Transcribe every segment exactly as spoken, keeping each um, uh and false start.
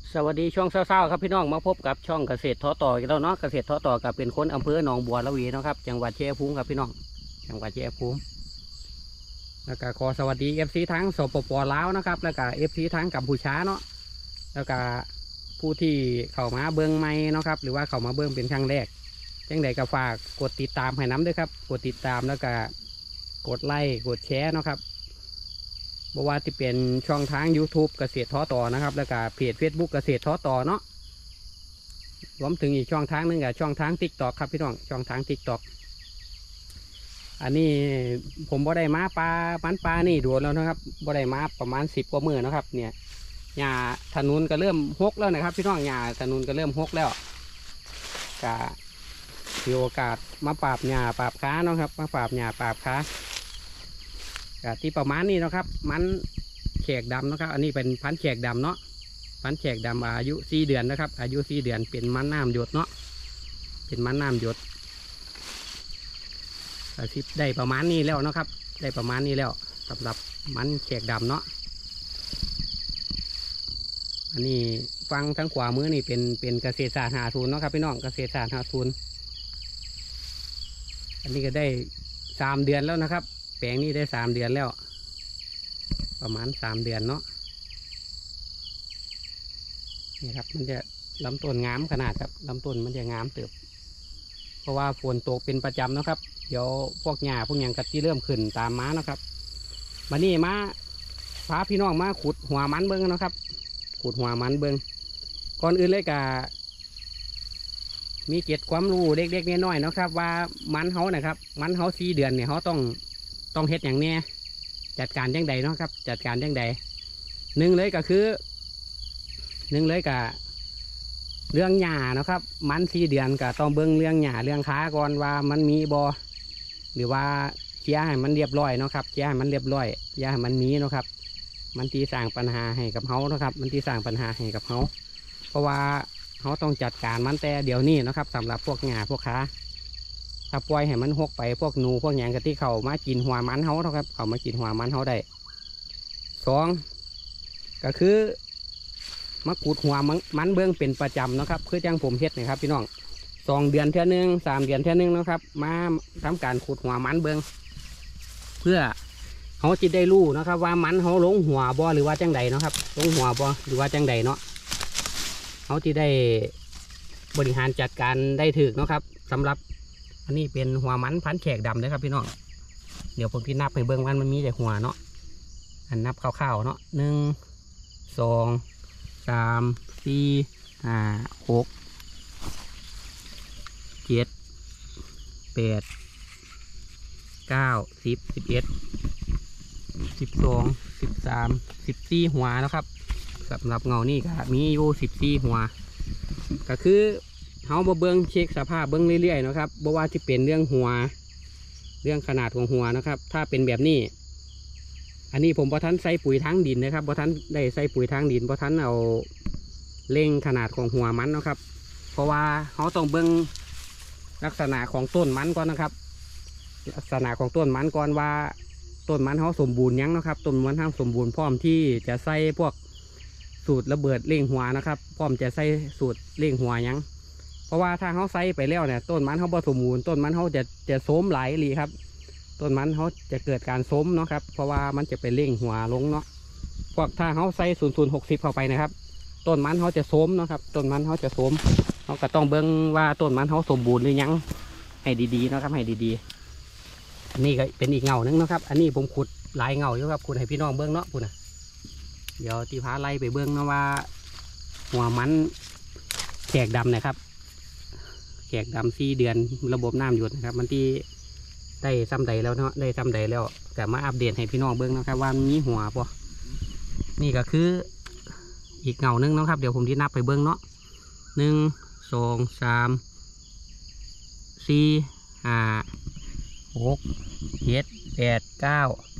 สวัสดีช่วงเช้าๆครับพี่น้องมาพบกับช่องเกษตรท้อต่อกันแล้วเนาะเกษตรท้อต่อกับเป็นคนอำเภอหนองบัวระเวีเนาะครับจังหวัดชัยภูมิครับพี่น้องจังหวัดชัยภูมิแล้วก็ขอสวัสดีเอฟซีทั้งสปปลาวนะครับแล้วก็เอฟซีทั้งกัมพูชาเนาะแล้วก็ผู้ที่เข้ามาเบิ้งใหม่เนาะครับหรือว่าเข้ามาเบิ้งเป็นครั้งแรกจังใดก็ฝากกดติดตามให้น้ำด้วยครับกดติดตามแล้วก็กดไลค์กดแชร์เนาะครับบอกว่าที่เป็นช่องทาง ยูทูบ เกษตรท้อต่อนะครับแล้วก็เพจ เฟซบุ๊ก เกษตรท้อต่อเนาะรวมถึงอีกช่องทางนึงกับช่องทาง ติ๊กต็อก ครับพี่น้องช่องทาง ติ๊กต็อก อันนี้ผมบ่ได้มาปลามันปลานี่ดูแล้วนะครับบ่ได้มาประมาณสิบกว่ามือนะครับเนี่ยหญ้าถนนก็เริ่มหกแล้วนะครับพี่น้องหญ้าถนนก็เริ่มหกแล้วก็มีโอกาสมาปราบหญ้าปราบค้าเนาะครับมาปราบหญ้าปราบค้าก็ที่ประมาณนี้นะครับมันแขกดำนะครับอันนี้เป็นพันธุ์แขกดำเนาะพันธุ์แขกดำอายุสี่เดือนนะครับอายุสี่เดือนเป็นมันน้ำหยดเนาะเป็นมันน้ำหยดอาชีพได้ประมาณนี้แล้วนะครับได้ประมาณนี้แล้วสำหรับมันแขกดำเนาะอันนี้ฟังทั้งขวามือนี่เป็นเป็นเกษตรศาสตร์หาทุนเนาะครับพี่น้องเกษตรศาสตร์หาทุนอันนี้ก็ได้สามเดือนแล้วนะครับแปลงนี้ได้สามเดือนแล้วประมาณสามเดือนเนาะนี่ครับมันจะลำต้นงามขนาดครับลำต้นมันจะงามเติบเพราะว่าฝนตกเป็นประจำนะครับเดี๋ยวพวกหญ้าพวกหยังกัดที่เริ่มขึ้นตามม้านะครับมานี่มาพาพี่น้องมาขุดหัวมันเบิ้งนะครับขุดหัวมันเบิ้งก่อนอื่นเลยกะมีเจ็ดความรู้เด็กๆน้อยๆนะครับว่ามันเขานะครับมันเขาสี่เดือนเนี่ยเขาต้องต้องเฮ็ดอย่างเนี้ยจัดการยังใดเนาะครับจัดการยังใดหนึ่งเลยก็คือหนึ่งเลยกะเรื่องหญ้านะครับมันสี่เดือนก็ต้องเบิ้งเรื่องหญ้าเรื่องขาก่อนว่ามันมีบอหรือว่าเคลียร์ให้มันเรียบร้อยเนาะครับเคลียร์ให้มันเรียบร้อยอย่าให้มันมีเนาะครับมันที่สร้างปัญหาให้กับเขานะครับมันที่สร้างปัญหาให้กับเขาเพราะว่าเขาต้องจัดการมันแต่เดี๋ยวนี้นะครับสำหรับพวกหญ้าพวกขาถ้าปล่อยให้มันหกไปพวกหนูพวกหยังกะที่เขามากินหัวมันเขาเนาะครับเขามากินหัวมันเขาได้สองก็คือมาขูดหัวมันเบื้องเป็นประจำนะครับคือจังผมเฮ็ดนะครับพี่น้องสองเดือนเท่านึงสามเดือนเท่านึงนะครับมาทำการขูดหัวมันเบื้องเพื่อเขาจะได้รู้นะครับว่ามันเขาลงหัวบ่หรือว่าจังใดเนาะครับลงหัวบ่หรือว่าจังใดเนาะเขาจะได้บริหารจัดการได้ถูกเนาะครับสำหรับอันนี้เป็นหัวมันพันแขกดำนะครับพี่น้องเดี๋ยวผมพี่นับไปเบื้องมันมันมีแต่หัวเนาะอันนับคร่าวๆเนาะหนึ่งสองสามสี่ห้าหกเจ็ดแปดเก้าสิบสิบเอ็ดสิบสองสิบสามสิบสี่หัวนะครับสำหรับเงานี่ก็มีอยู่สิบสี่หัวก็คือเฮาบ่เบิ้งเช็คสภาพเบิ้งเรื่อยๆนะครับบ่ว่าที่เป็นเรื่องหัวเรื่องขนาดของหัวนะครับถ้าเป็นแบบนี้อันนี้ผมบ่ทันใส่ปุ๋ยทางดินนะครับบ่ทันได้ใส่ปุ๋ยทางดินบ่ทันเอาเล่งขนาดของหัวมันนะครับเพราะว่าเขาต้องเบิ้งลักษณะของต้นมันก่อนนะครับลักษณะของต้นมันก่อนว่าต้นมันเขาสมบูรณ์ยังนะครับต้นมันเขาสมบูรณ์พร้อมที่จะใส่พวกสูตรระเบิดเล่งหัวนะครับพร้อมจะใส่สูตรเล่งหัวยังเพราะว่าถ้าเขาใส่ไปแล้วเนี่ยต้นมันเขาบ่สมบูรณ์ต้นมันเขาจะจะโสมหลายลีครับต้นมันเขาจะเกิดการโสมเนาะครับเพราะว่ามันจะไปเล่งหัวลงเนาะพวกถ้าเขาใส่ศูนย์ศูนย์หกสิบเข้าไปนะครับต้นมันเขาจะโสมนะครับต้นมันเขาจะโสมเขาก็ต้องเบิ่งว่าต้นมันเขาสมบูรณ์หรือยังให้ดีๆนะครับให้ดีๆอันนี้ก็เป็นอีกเงานึงนะครับอันนี้ผมขุดหลายเงาอยู่ครับขุดให้พี่น้องเบิ่งเนาะพูดนะเดี๋ยวตีพาไล่ไปเบิ่งนะว่าหัวมันแขกดำนะครับแขกดำสี่เดือนระบบน้ำหยดนะครับมันที่ได้ซ้ำใดแล้วเนาะได้ซ้ำใดแล้วแต่มาอัปเดตให้พี่น้องเบิ่งนะครับว่ามีหัวปะนี่ก็คืออีกเงานึงนะครับเดี๋ยวผมที่นับไปเบิ้งเนาะหนึ่งสองสามสี่ห้าหกเจ็ดแปดเก้า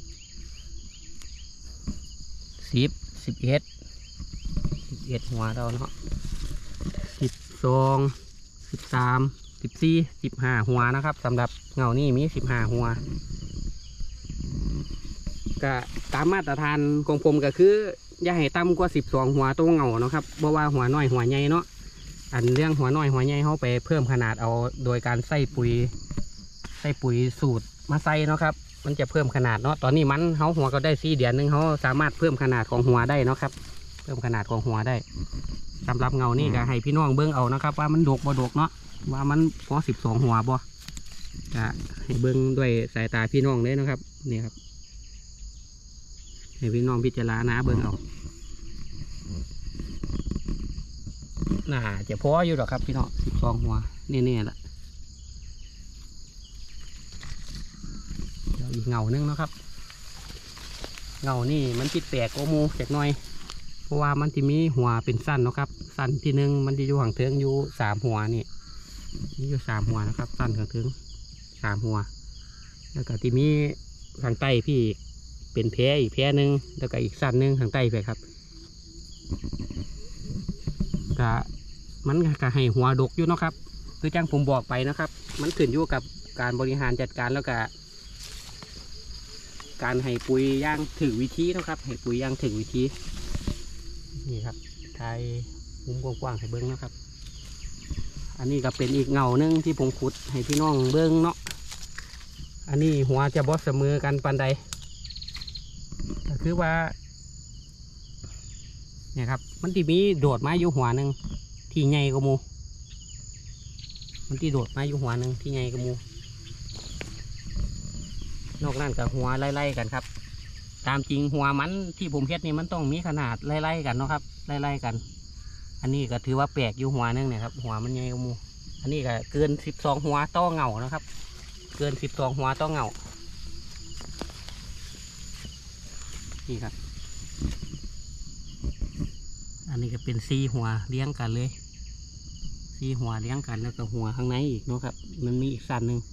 สิบสิบเอ็ดสิบเอ็ดหัวเราเนาะสิบสองสิบสามสิบสี่สิบห้าหัวนะครับสำหรับเงานี่มีสิบห้าหัวก็ตามมาตรฐานของผมก็คืออย่าให้ต่ำกว่าสิบสองหัวตัวเงาเนาะครับเพราะว่าหัวน้อยหัวใหญ่เนาะอันเรื่องหัวน้อยหัวใหญ่เขาไปเพิ่มขนาดเอาโดยการใส่ปุ๋ยใส่ปุ๋ยสูตรมาใส่เนาะครับมันจะเพิ่มขนาดเนาะตอนนี้มันเขาหัวก็ได้สี่เดือนหนึ่งเขาสามารถเพิ่มขนาดของหัวได้เนาะครับเพิ่มขนาดของหัวได้สำหรับเงานี่ก็ให้พี่น้องเบิ้งเอานะครับว่ามันดกบ่ดกเนาะว่ามันพอสิบสองหัวบ่จะให้เบิ้งด้วยสายตาพี่น้องเลยนะครับนี่ครับให้พี่น้องพิจารณาเบิ้งเอาน่าจะพออยู่หรอกครับพี่น้องสิบสองหัวนี่ๆละเดี๋ยวอีกเงานึงนะครับเงานี่มันติดแปลกโอมูจากหน่อยเพราะว่ามันจะมีหัวเป็นสั้นเนาะครับสั้นที่หนึ่งมันจะอยู่ห่างเทิงอยู่สามหัวนี่นี่อยู่สามหัวนะครับสั้นห่างเทิงสามหัวแล้วก็ที่มีทางใต้พี่เป็นแพรอีกแพรหนึ่งแล้วก็อีกสั้นหนึ่งทางใต้ไปครับก็มันก็ให้หัวดกอยู่เนาะครับคือจังผมบอกไปนะครับมันขึ้นอยู่กับการบริหารจัดการแล้วก็การให้ปุ๋ยย่างถึงวิธีนะครับให้ปุ๋ยย่างถึงวิธีนี่ครับทายมุมกว้างๆให้เบิ้งนะครับอันนี้ก็เป็นอีกเงาหนึ่งที่ผมขุดให้พี่น้องเบิ้งเนาะอันนี้หัวจะบอสเสมอกันปันใดก็คือว่าเนี่ยครับมันที่มีโดดไม้อยู่หัวหนึ่งที่ใหญ่กว่ามูมันที่โดดไม้อยู่หัวหนึ่งที่ใหญ่กว่ามูนอกนั้นกับหัวไล่ๆกันครับตามจริงหัวมันที่ผมเฮ็ดนี่มันต้องมีขนาดไล่ๆกันเนาะครับไล่ๆกันอันนี้ก็ถือว่าแปลกอยู่หัวหนึ่งเนี่ยครับหัวมันใหญ่กว่ามูอันนี้ก็เกินสิบสองหัวต้อเงานะครับเกินสิบสองหัวต้อเงานี่ครับอันนี้ก็เป็นซีหัวเลี้ยงกันเลยซีหัวเลี้ยงกันแล้วก็หัวข้างในอีกเนาะครับมันมีอีกสั้นหนึ่ง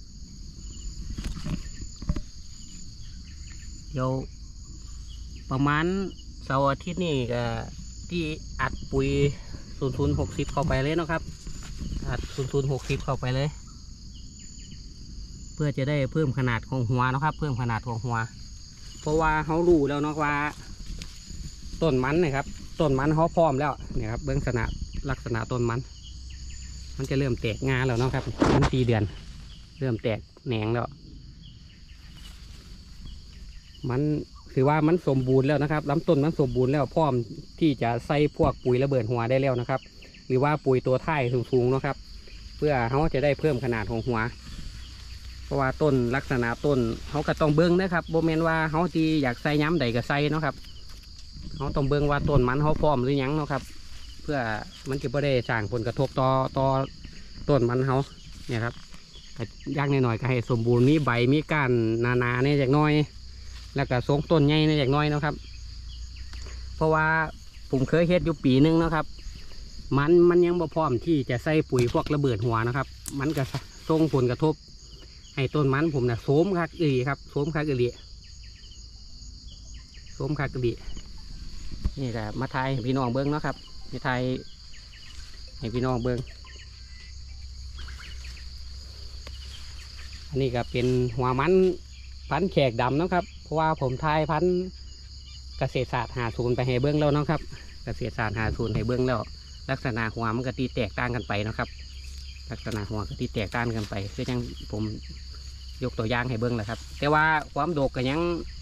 เดี๋ยวประมาณเสาร์อาทิตย์นี่ก็ที่อัดปุ๋ยศูนย์ศูนย์หกสิบเข้าไปเลยเนาะครับอัดศูนย์ศูนย์หกสิบเข้าไปเลยเพื่อจะได้เพิ่มขนาดของหัวนะครับเพิ่มขนาดของหัวเพราะว่าเขารู้แล้วเนาะว่าต้นมันนะครับต้นมันเขาพร้อมแล้วเนี่ยครับเบื้องลักษณะลักษณะต้นมันมันจะเริ่มแตกงาแล้วเนาะครับมันสี่เดือนเริ่มแตกแหนงแล้วมันคือว่ามันสมบูรณ์แล้วนะครับลำต้นมันสมบูรณ์แล้วพร้อมที่จะใส่พวกปุ๋ยระเบิดหัวได้แล้วนะครับหรือว่าปุ๋ยตัวท้ายสูงๆนะครับเพื่อเขาจะได้เพิ่มขนาดของหัวเพราะว่าต้นลักษณะต้นเขาก็ต้องเบิ้งนะครับโบเมนว่าเขาที่อยากใส่ย้ำใดก็ใส่เนาะครับเขาต้องเบิ้งว่าต้นมันเขาพร้อมหรือยังเนาะครับเพื่อมันจะไม่ได้สร้างผลกระทบต่อต่อต้นมันเขาเนี่ยครับยากหน่อยๆก็ให้สมบูรณ์มีใบมีก้านหนาๆเนี่ยอย่างน้อยแล้วก็ทรงต้นใหญ่เนี่ยอย่างน้อยนะครับ เพราะว่าผมเคยเฮ็ดอยู่ปีนึงนะครับมันมันยังบ่พร้อมที่จะใส่ปุ๋ยพวกระเบิดหัวนะครับมันก็ส่งผลกระทบให้ต้นมันผมนะโสมคักอีหลีครับโสมคักอีหลีโสมคักอีหลีนี่แหละมาทายให้พี่น้องเบิ้งเนาะครับมาทายให้พี่น้องเบิ้งอันนี้ก็เป็นหัวมันพันแขกดำนะครับเพราะว่าผมทายพันเกษตรศาสตร์หาศูนย์ไปให้เบิ้งแล้วนะครับเกษตรศาสตร์หาศูนย์ให้เบิ้งแล้วลักษณะหัวมันก็ตีแตกต่างกันไปนะครับลักษณะหัวก็ตีแตกต่างกันไปคือยังผมยกตัวอย่างให้เบิ้งแหละครับแต่ว่าความโดกก็ยัง